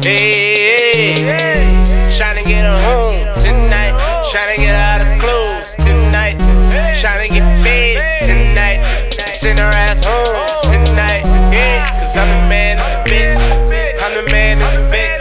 Hey, tryna get her home tonight. Tryna get out of clothes tonight. Tryna get fed tonight. Send her ass home tonight. Yeah, cause I'm the man of the bitch. I'm the man of the bitch.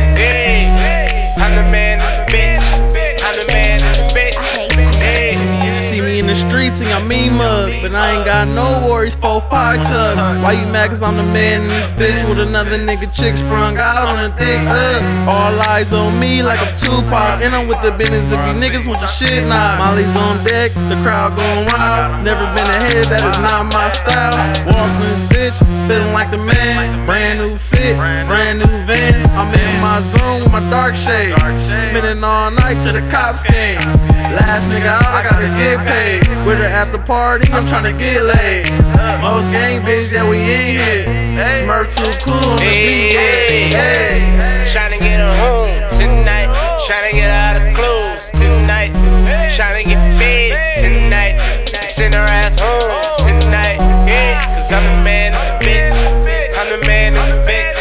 Yeah, I'm the man of the bitch. I'm the man of the bitch. See me in the streets and I mean mug, but I ain't got no worries, 4-5 tub. Why you mad? Cause I'm the man in this bitch with another nigga chick sprung out on a dick. All eyes on me like I'm Tupac, and I'm with the business if you niggas want your shit now. Molly's on deck, the crowd going wild. Never been ahead, that is not my style. Walk in this bitch, feeling like the man. Brand new fit, brand new Vans. I'm in my zone with my dark shade, spending all night till the cops came. Last nigga out, I gotta get paid. With the after party, I'm tryna get laid. Most gang bitch, yeah, we ain't here. Smirk too cool on the beat, yeah. Tryna get her home tonight. Tryna get out of clothes tonight. Tryna get fed tonight. Send her ass home tonight. Yeah, cause I'm the man of the bitch. I'm the man of the bitch.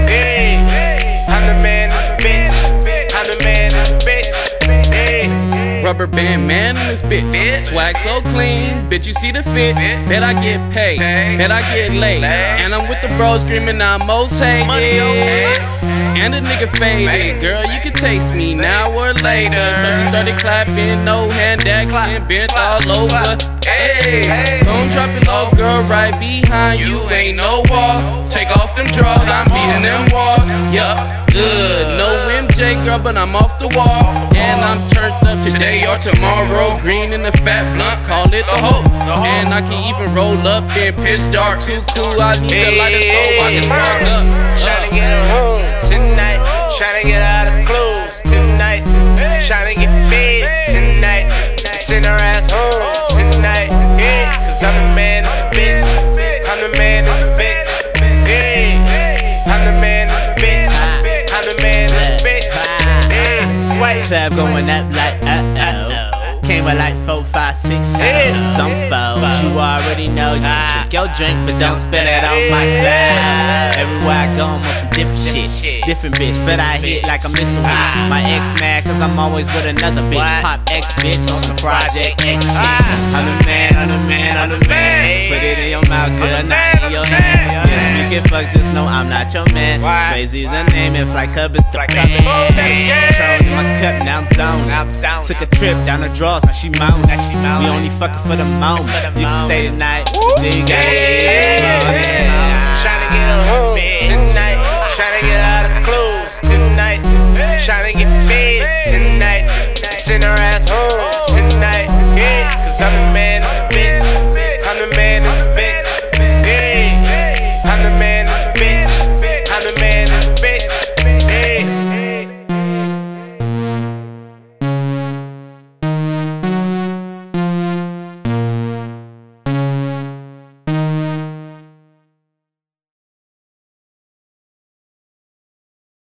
Yeah, I'm the man of the bitch. I'm the man of the bitch. Rubber band man in this bitch. Swag so clean, bitch, you see the fit. Bet I get paid, bet I get laid. And I'm with the bros screaming I'm most hated. And the nigga faded. Girl, you can taste me now or later. So she started clapping, no hand action, bent all over. Hey, don't drop it low, girl, right behind you. Ain't no wall. Take off them drawers, I'm beating them walls. Yup, good. No MJ, girl, but I'm off the wall. And I'm turned up today or tomorrow. Green in the fat blunt, call it the hope. And I can even roll up in pitch dark. Too cool, I need a lighter so I can spark up. Tryna get her home tonight. Tryna get out of clothes tonight. Tryna get fed tonight. Send her ass home tonight. Yeah, cause I'm the man of the bitch. I'm the man of the bitch. Yeah, I'm the man of the bitch. I'm the man of the bitch. Yeah, club going up like Came with like 4, 5, 6 hoes, some foes. You already know you can drink your drink, but don't spill it on my cloud. Everywhere I go, I'm on some different shit. Different bitch, but I hit like I'm missing with my ex mad, cause I'm always with another bitch. Pop X bitch on some Project X shit. I'm the man, I'm the man, I'm the man. Put it in your mouth, good, not in your hand. Yes, we get fucked, just know I'm not your man. Swayze's the name, and Flight Club is the band. Patron in my cup, now I'm zoned. Took a trip down the draws, now she moan. We only fucking for the moment. You can stay tonight, then you gotta get Tryna get her home tonight. Tryna get out of clothes tonight. Tryna get fed tonight. Send her ass home